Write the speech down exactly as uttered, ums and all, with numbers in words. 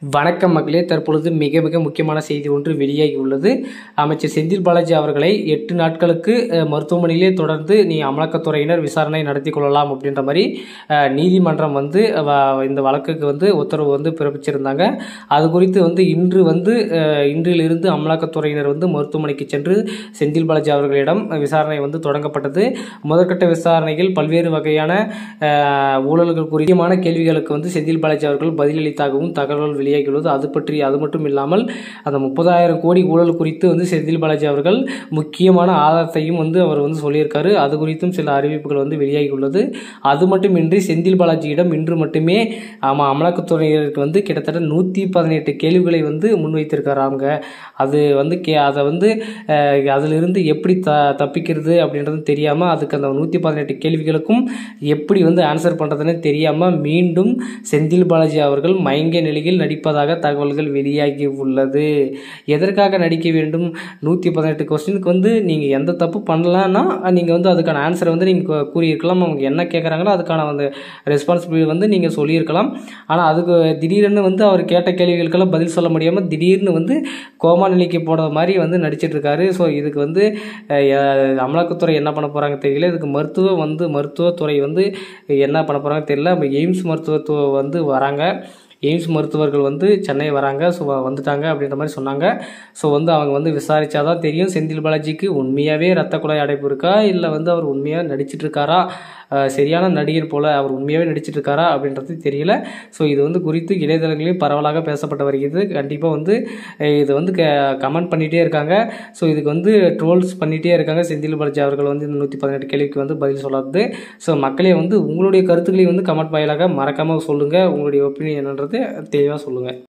வணக்கம் மக்களே, தற்பொழுது மிக மிக முக்கியமான செய்தி ஒன்று வெளியாகி உள்ளது. அமைச்சர் செந்தில் பாலாஜி அவர்களை எட்டு நாட்களுக்கு மருத்துவமனையிலே தொடர்ந்து நீ அமலாக்கத்துறையினர் விசாரணை நடத்தி கொள்ளலாம் அப்படின்ற மாதிரி நீதிமன்றம் வந்து இந்த வழக்குக்கு வந்து உத்தரவு வந்து பிறப்பிச்சிருந்தாங்க. அது குறித்து வந்து இன்று வந்து இன்றிலிருந்து அமலாக்கத்துறையினர் வந்து மருத்துவமனைக்கு சென்று செந்தில் பாலாஜி அவர்களிடம் விசாரணை வந்து தொடங்கப்பட்டது. முதற்கட்ட விசாரணைகள் பல்வேறு வகையான ஊழல்கள் குறித்தமான கேள்விகளுக்கு வந்து செந்தில் பாலாஜி அவர்கள் பதிலளித்தாகவும் தகவல்கள் வெளியாகியுள்ளது. அது பற்றி அது மட்டும் இல்லாமல் அந்த முப்பதாயிரம் கோடி ஊழல் குறித்து வந்து செந்தில் பாலாஜி அவர்கள் முக்கியமான ஆதாரத்தையும் வந்து அவர் வந்து சொல்லியிருக்காரு. அது குறித்தும் சில அறிவிப்புகள் வந்து வெளியாகியுள்ளது. அது மட்டுமின்றி செந்தில் பாலாஜியிடம் இன்று மட்டுமே ஆமாம் அமலாக்கத்துறையினருக்கு வந்து கிட்டத்தட்ட நூற்றி பதினெட்டு கேள்விகளை வந்து முன்வைத்திருக்காராங்க. அது வந்து கே அதை வந்து அதிலிருந்து எப்படி த தப்பிக்கிறது அப்படின்றது தெரியாமல் அதுக்கு அந்த நூற்றி பதினெட்டு கேள்விகளுக்கும் எப்படி வந்து ஆன்சர் பண்ணுறதுன்னு தெரியாமல் மீண்டும் செந்தில் பாலாஜி அவர்கள் மயங்கிய நிலையில் நடிப்பதாக தகவல்கள் வெளியாகி உள்ளது. எதற்காக நடிக்க வேண்டும்? நூற்றி பதினெட்டு கொஸ்டினுக்கு வந்து நீங்கள் எந்த தப்பு பண்ணலான்னா நீங்கள் வந்து அதுக்கான ஆன்சரை வந்து நீங்கள் கூறியிருக்கலாம். அவங்க என்ன கேட்குறாங்களோ அதுக்கான வந்து ரெஸ்பான்சிபிலிட்டி வந்து நீங்கள் சொல்லியிருக்கலாம். ஆனால் அதுக்கு திடீர்னு வந்து அவர் கேட்ட கேள்விகளுக்கெல்லாம் பதில் சொல்ல முடியாமல் திடீர்னு வந்து கோமா நிலைக்கு போடுற மாதிரி வந்து நடிச்சிட்ருக்காரு. ஸோ இதுக்கு வந்து அமலாக்கத்துறை என்ன பண்ண போகிறாங்க தெரியல. இதுக்கு மருத்துவம் வந்து மருத்துவத்துறை வந்து என்ன பண்ண போகிறாங்க தெரியல. எய்ம்ஸ் மருத்துவத்துவ வந்து வராங்க. எய்ம்ஸ் மருத்துவர்கள் வந்து சென்னை வராங்க. ஸோ வந்துட்டாங்க அப்படின்ற மாதிரி சொன்னாங்க. ஸோ வந்து அவங்க வந்து விசாரித்தா தான் தெரியும் செந்தில் பாலாஜிக்கு உண்மையாகவே ரத்த குழாய் அடைப்பு இருக்கா, இல்லை வந்து அவர் உண்மையாக நடிச்சிட்டு இருக்காரா, சரியான நடிகர் போல் அவர் உண்மையாகவே நடிச்சிட்டு இருக்காரா அப்படின்றது தெரியல. ஸோ இது வந்து குறித்து இணையதளங்களையும் பரவலாக பேசப்பட்டு வருகிறது. கண்டிப்பாக வந்து இது வந்து க கமெண்ட் பண்ணிகிட்டே இருக்காங்க. ஸோ இதுக்கு வந்து ட்ரோல்ஸ் பண்ணிகிட்டே இருக்காங்க. செந்தில் பாலாஜி அவர்கள் வந்து இந்த நூற்றி பதினெட்டு கேள்விக்கு வந்து பதில் சொல்லாது. ஸோ மக்களே வந்து உங்களுடைய கருத்துக்களை வந்து கமெண்ட் வாயிலாக மறக்காமல் சொல்லுங்கள். உங்களுடைய ஒப்பீனியன் என்னன்றது தெளிவாக சொல்லுங்கள்.